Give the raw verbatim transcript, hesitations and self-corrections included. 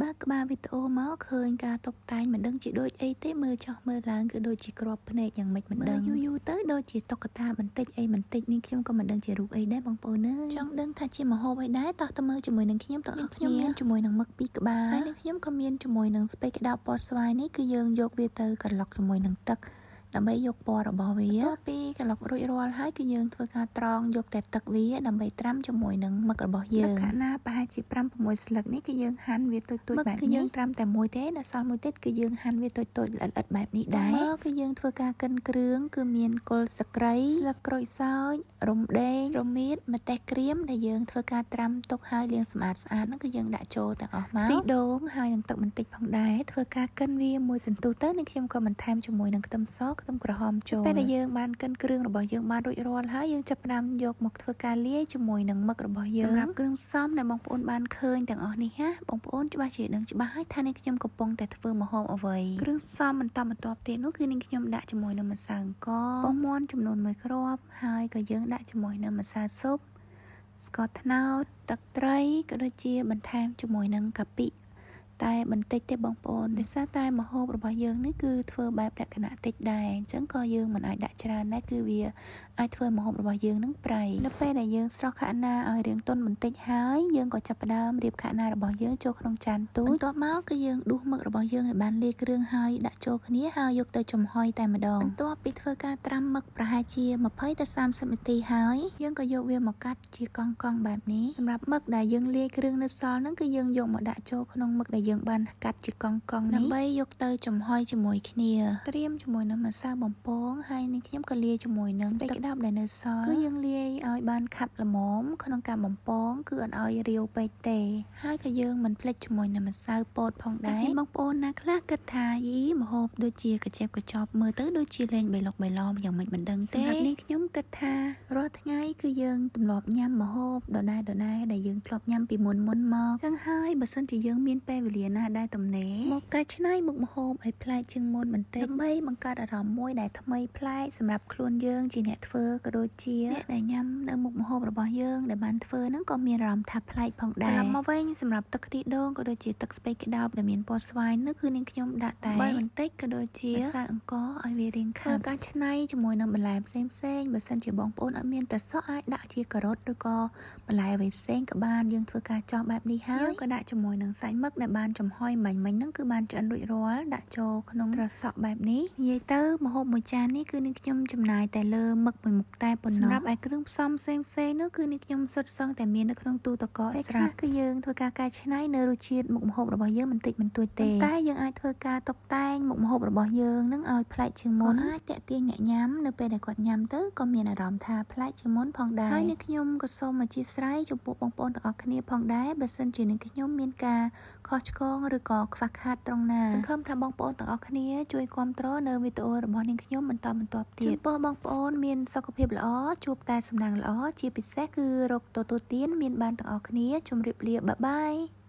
បើក្បាលវីដេអូមកឃើញការតុបតែងមិនដឹងជាដូចអីទេមើលចោះមើលឡើងគឺដូចជាក្របភ្នែកយ៉ាងម៉េចមិនដឹងយូរយូរទៅដូចជាតុក្កតាបន្តិចអីបន្តិចនេះខ្ញុំក៏មិនដឹងជារូបអីដែរបងប្អូនអើយចង់ដឹងថាជាម្ហូបអីដែរតោះទៅមើលជាមួយនឹងខ្ញុំទាំងអស់គ្នាខ្ញុំមានជាមួយនឹងមឹកពីរក្បាលហើយនឹងខ្ញុំក៏មានជាមួយនឹងស្ពៃក្តោបពណ៌ស្វាយនេះគឺយើងយកវាទៅក្រឡុកជាមួយនឹងទឹកដើម្បីយកពណ៌របស់វាបន្ទាប់ពីក្រឡុករួចរាល់ហើយគឺយើងធ្វើការត្រងយកតែទឹកវាដើម្បីត្រាំជាមួយនឹងមឹករបស់យើងខាងណាប្រហែលជាប្រាំ 6ស្លឹកនេះគឺយើងហាន់វាតូចៗបែបនេះគឺយើងត្រាំតែមួយទេដល់សល់មួយទៀតគឺយើងហាន់វាតូចៗល្អិតៗបែបនេះដែរមកគឺយើងធ្វើការកិនគ្រឿងគឺមានគល់ស្លឹកគ្រៃស្លឹកក្រូចសើចរំដេងរមៀតម្ទេសក្រៀមដែលយើងធ្វើការត្រាំទុកហើយលាងសម្អាតស្អាតហ្នឹងគឺយើងដាក់ចូលទាំងអស់មកខ្ទិះដូងហើយនឹងទឹកបន្តិចផងដែរធ្វើការកិនវាមួយសន្ទុះទៅនឹងខ្ញុំក៏បន្ថែមជាមួយនឹងខ្ទឹមសខ្ទឹមក្រហមចូលពេលដែលយើងបានកិនគ្រឿងរបស់យើងបានរួចរាល់ហើយយើងចាប់ផ្ដើមយកមកធ្វើការលាយជាមួយនឹងមឹករបស់យើងសម្រាប់គ្រឿងផ្សំដែលបងប្អូនបានឃើញទាំងអស់នេះណាបងប្អូនច្បាស់ជាដឹងច្បាស់ហើយថានេះខ្ញុំកំពុងតែធ្វើម្ហូបអ្វីគ្រឿងផ្សំបន្តបន្ទាប់ទៀតនោះគឺនឹងខ្ញុំដាក់ជាមួយនឹងម្សៅអង្ករពងមាន់ចំនួនមួយគ្រាប់ហើយក៏យើងដាក់ជាមួយនឹងម្សៅស៊ុបស្ករត្នោតទឹកត្រីក៏ដូចជាបន្ថែមជាមួយនឹងកាពិតែបន្តិចទេបងប្អូនដោយសារតែម្ហូបរបស់យើងនេះគឺធ្វើបែបលក្ខណៈតិចដែរអញ្ចឹងក៏យើងមិនអាចដាក់ច្រើនដែរគឺវាអាចធ្វើម្ហូបរបស់យើងនឹងប្រៃនៅពេលដែលយើងស្រោះខាណាឲ្យរាងទន់បន្តិចហើយយើងក៏ចាប់ផ្ដើមរៀបខាណារបស់យើងចូលក្នុងចានទូចបន្ទាប់មកគឺយើងដួសមឹករបស់យើងដែលបានលាយគ្រឿងហើយដាក់ចូលគ្នាហើយយកទៅចំហុយតែម្ដងបន្ទាប់ពីធ្វើការត្រាំមឹកប្រហែលជា ยี่สิบ ទៅ สามสิบ នាទីហើយយើងក៏យកវាមកកាត់ជាកង់កង់បែបនេះសម្រាប់មឹកដែលយើងលាយគ្រឿងនៅសល់ហ្នឹងគឺយើងយកមកដាក់ចូលក្នុងមឹកដែលយើងបានកាត់ជាកង់កង់នេះដើម្បីយកទៅចំហុយជាមួយគ្នាត្រៀមជាមួយនឹងម្សៅបំពងហើយនេះខ្ញុំក៏លាយជាមួយនឹងស្ពៃក្តោបដែលនៅសល់គឺយើងលាយឲ្យបានខាប់ល្មមក្នុងការបំពងគឺអត់ឲ្យរាវពេកទេហើយក៏យើងមិនភ្លេចជាមួយនឹងម្សៅពោតផងដែរបងប្អូនណាខ្លះគិតថាយីម្ហូបដូចជាកាជែបកញ្ចប់មើលទៅដូចជាលេងបៃលុកបៃឡំយ៉ាងម៉េចមិនដឹងទេសម្រាប់នេះខ្ញុំគិតថារាល់ថ្ងៃគឺយើងទម្លាប់ញ៉ាំម្ហូបដដែលដដែលដែលយើងធ្លាប់ញ៉ាំពីមុនមុនមកចឹងហើយបើសិនជាយើងមានពេលវេលាណាដែលទំនេរមកកែច្នៃមុខម្ហូបឲ្យប្លែកជាងមុនបន្តិចដើម្បីបង្កើតអារម្មណ៍មួយដែលថ្មីប្លែកសម្រាប់ខ្លួនយើងជាអ្នកធ្វើក៏ដូចជាអ្នកដែលញ៉ាំនៅមុខម្ហូបរបស់យើងដែលបានធ្វើហ្នឹងក៏មានអារម្មណ៍ថាប្លែកផងដែរមកវិញសម្រាប់ទឹកខ្ទិះដូងក៏ដូចជាទឹកស្ពៃក្តោបដែលមានពណ៌ស្វាយនោះគឺនាងខ្ញុំដាក់តែបាយបន្តិចក៏ដូចជាម្សៅអង្ករឲ្យវារាងខាប់ការច្នៃជាមួយនឹងបន្លែផ្សេងផ្សេងបើសិនជាបងប្អូនអត់មានត្រសក់អាចដាក់ជាការ៉ុតឬក៏បន្លែអ្វីផ្សេងក៏បានយើងធ្វើការចោះបែបនេះហើយក៏ដាក់ជាមួយនឹងសាច់មឹកដែលបានចំហុយមិញមិញហ្នឹងគឺបានឆ្អិនរួចរាល់ដាក់ចូលក្នុងត្រសក់បែបនេះនិយាយទៅម្ហូបមួយចាននេះគឺនាងខ្ញុំចំណាយតែលើមឹកមួយមុខតែប៉ុណ្ណោះសម្រាប់ឯគ្រឿងផ្សំផ្សេងផ្សេងនោះគឺនាងខ្ញុំសុទ្ធសឹងតែមាននៅក្នុងទូទឹកកកស្រាប់គឺយើងធ្វើការកែច្នៃនៅរសជាតិមុខម្ហូបរបស់យើងបន្តិចបន្តួចទេតែយើងអាចធ្វើការតុបតែងមុខម្ហូបរបស់យើងនឹងឲ្យប្លែកជាងមុនអាចតាក់ទាញអ្នកញ៉ាំនៅពេលដែលគាត់ញ៉ាំទៅក៏មានអារម្មណ៍ថាប្លែកជាងមុនផងដែរហើយនាងខ្ញុំក៏សូមអធិស្ឋានចំពោះបងប្អូនទាំងអស់គ្នាផងដែរបើសិនជានាងខ្ញុំមានការខុសឆ្គងឬក៏ខ្វះខាតត្រង់ណាសង្ឃឹមថាបងប្អូនទាំងអស់គ្នាជួយគាំទ្រនៅវីដេអូរបស់នាងខ្ញុំបន្តបន្ទាប់ទៀតចំពោះបងប្អូនមានសុខភាពល្អជួបតែសំណាងល្អជាពិសេសគឺរកទទួលទានមានបានទាំងអស់គ្នាជម្រាបលាបាយបាយ